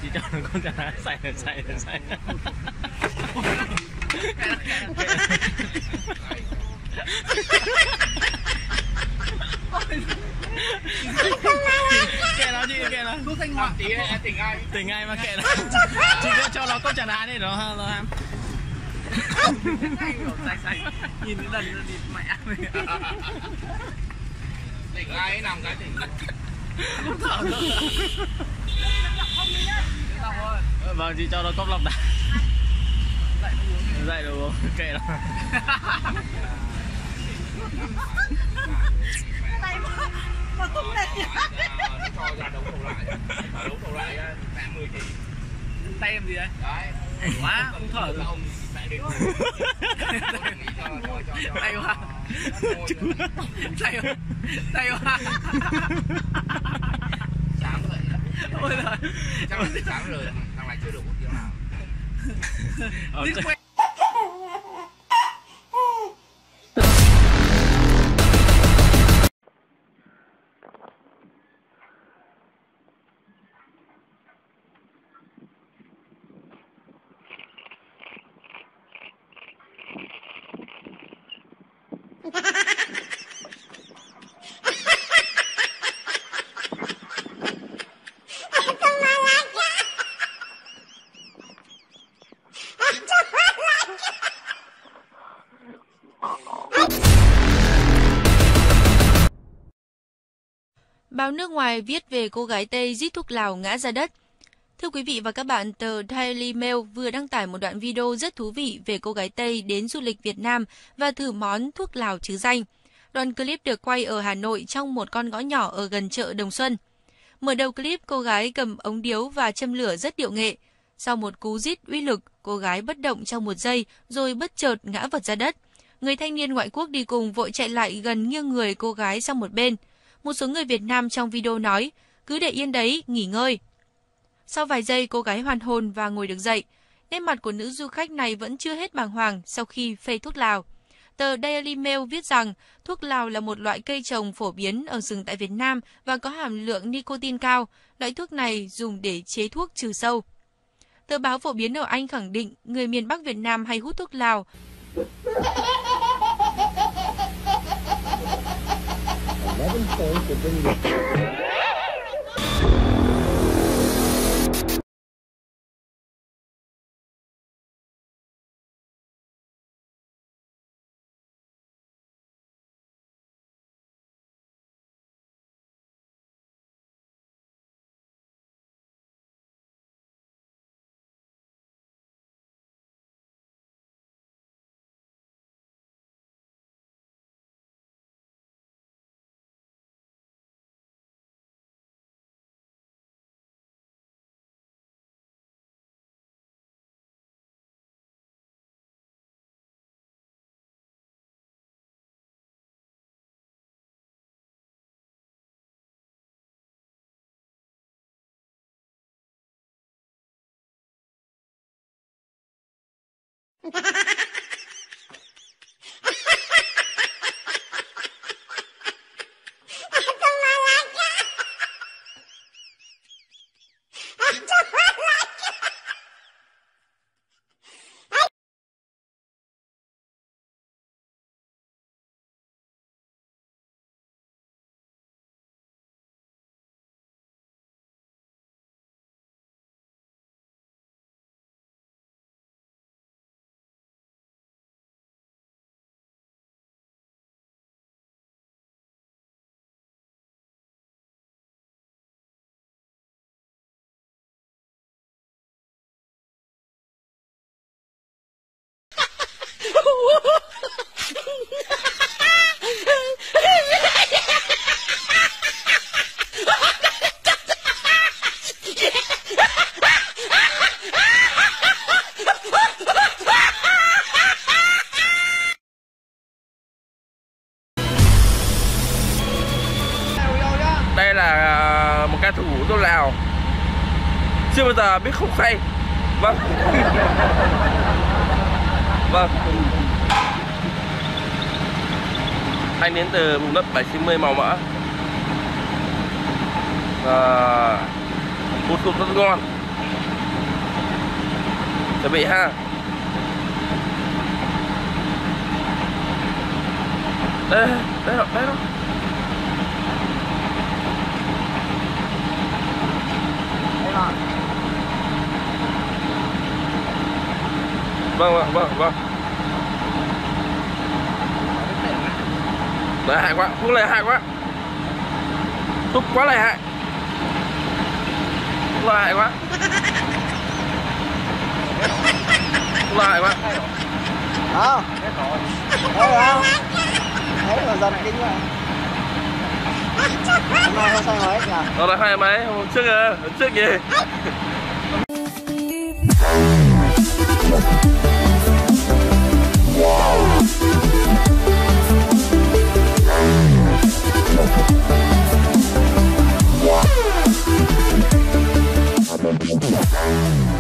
chị cho nó con chả lá xài. Kệ nó chị, kệ nó. Thuốc thanh ngọn tí tỉnh ai mà kệ nó. Chị cho nó con chả lá đi nó ham. Nhìn cái đần thì mẹ mày. Tỉnh ai nằm cái tỉnh. Không thở nữa. Vâng, chị cho nó cốc lọc đã. Dậy được uống, kệ nó. Mà không đẹp nhỉ. Cho ra đấu thầu lại mẹ 10 kg. Tay em gì đấy? Đấy. Quá, không thở được. Ông mẹ đi. Tay quá. Tay quá. Sáng rồi. Ôi giời. Chắc là sáng rồi, thằng này chưa được hút tiếng nào. Báo nước ngoài viết về cô gái Tây rít thuốc lào ngã ra đất. Thưa quý vị và các bạn, tờ Daily Mail vừa đăng tải một đoạn video rất thú vị về cô gái Tây đến du lịch Việt Nam và thử món thuốc lào trứ danh. Đoạn clip được quay ở Hà Nội trong một con ngõ nhỏ ở gần chợ Đồng Xuân. Mở đầu clip, cô gái cầm ống điếu và châm lửa rất điệu nghệ. Sau một cú rít uy lực, cô gái bất động trong một giây rồi bất chợt ngã vật ra đất. Người thanh niên ngoại quốc đi cùng vội chạy lại gần nghiêng người cô gái sang một bên. Một số người Việt Nam trong video nói, cứ để yên đấy, nghỉ ngơi. Sau vài giây, cô gái hoàn hồn và ngồi được dậy. Nét mặt của nữ du khách này vẫn chưa hết bàng hoàng sau khi phê thuốc lào. Tờ Daily Mail viết rằng thuốc lào là một loại cây trồng phổ biến ở rừng tại Việt Nam và có hàm lượng nicotine cao. Loại thuốc này dùng để chế thuốc trừ sâu. Tờ báo phổ biến ở Anh khẳng định người miền Bắc Việt Nam hay hút thuốc lào. Đây là một ca thủ thuốc lào chưa bao giờ biết không khay. Vâng. Vâng. Anh đến từ vùng đất 790 màu mỡ. Hút thuốc rất ngon. chuẩn bị ha. Đây đây rồi, đây rồi. Vâng. Lợi hại quá, thuốc lợi hại quá. Thuốc quá lợi hại. Thuốc lợi hại quá. Thuốc lợi hại quá. Đó. Thấy không? Thấy mà giật kinh rồi. Hôm nay không sai mấy nhỉ? Đó là hai máy, hôm trước gì? Wow.